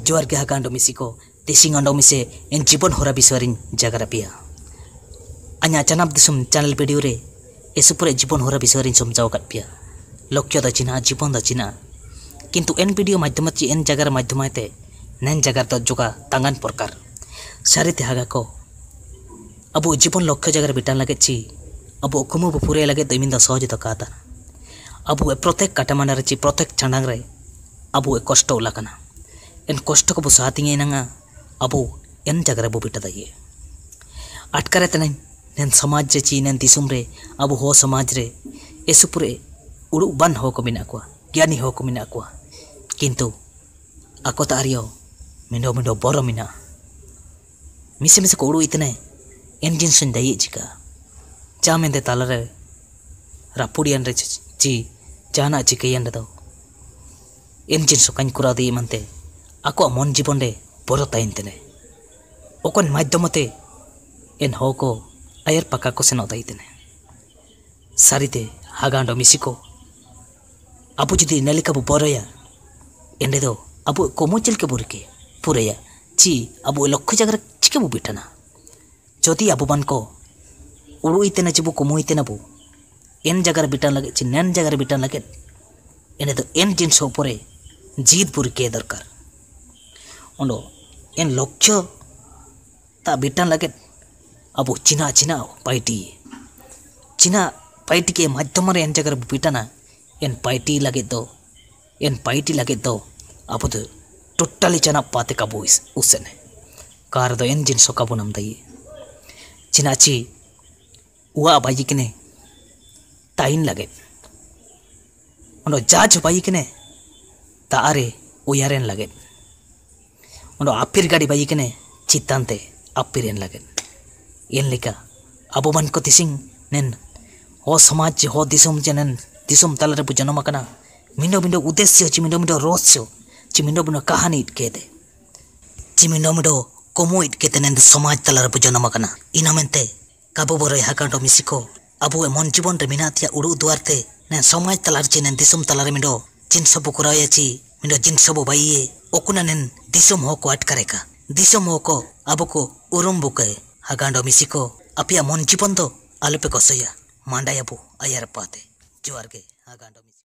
जोर के हाकांडो मिसिको तिसिंग अंडो मिसे इन जीवन होरा बिसवरिन जगरा पिया अन्या चनाब दिसुम चैनल वीडियो रे एसुपुरे जीवन होरा बिसवरिन समझाव कट पिया लक्ष्य द चिना जीवन द चिना किंतु एन वीडियो माध्यम ची एन जगर माध्यमते नैन जगर तो जोगा तांगान प्रकार सारिते हागा को अबो जीवन लक्ष्य जगर बिटान लगे ची अबो कुमु पुरे लगे तो इमिंदा सहज तो काता अबो प्रत्येक काटामाना रे ची प्रत्येक चांडांग रे अबो कष्ट उलाकना एन कष्ट को बुसातिंगे नंगा अबो एन जगर बो बिटा दये अटकरे तने नैन समाज जे ची नैन दिसुम रे अबो हो समाज रे एसुपुरे उड़ु बन हो को मिना को ज्ञानी हो को मिना को किंतु ako tario mindo mindo boro mina mise mise ko udu itne engine sun dai jika chamende talare rapudian re chi jana chikayan do engine so kan kura di mante ako mon jibon re boro taintene okon madhyamate en hoko ayer pakka ko seno daitene sarite hagando misiko apu jidi nelika bu boroya ende do अबो कोमोचल के बुरके पुरया ची अबो लक्ष्य जगर चिके बु बिटना जदि अबो बन को उड़ु इतेना चिबु कोमो इतेना बु N जगर बिटन लगे ची नैन जगर बिटन लगे एने तो एन जिन सो परे जीत बुरके दरकार ओंडो एन लक्ष्य ता बिटन लगे अबो चिना चिना पाइटी के माध्यम रे एन जगर बिटना एन पाइटी लगे दो अब तो टोटली चना पाते काबू उसने कार दो एन जिन काबू नम दई चिनाची उआ बाई कने ताइन लगे उनो जाज बाई कने तारे उयारेन लगे उनो आपिर गाड़ी बाई कने चितांते आपिरेन लगे एन लेका अब मन को तिसिंग नेन हो समाज हो दिसुम जनन दिसुम तलरे बु जनम कना मिंडो मिंडो उद्देश्य ची मिंडो मिंडो रोस्य चिमिंडो बिनो कहानी इटकेदे चिमिंडो कोमो इटकेते नेंद समाज तलार बु जनम कना इना मेनते काबो बोरे हाकांडो मिसिको अबो मन जीवन रे मिनातिया उडु दुआरते ने समाज तलार ची नेन दिसुम तलार मिंडो जिन सब कुराया ची मिंडो जिन सब बाइये ओकुना नेन दिसुम हो को अटकरेका दिसुम हो को अबो को उरुम बुके हाकांडो मिसिको अपिया मन जीवन दो आलुपे को सया मांडायाबो आयर पाते जोर के हाकांडो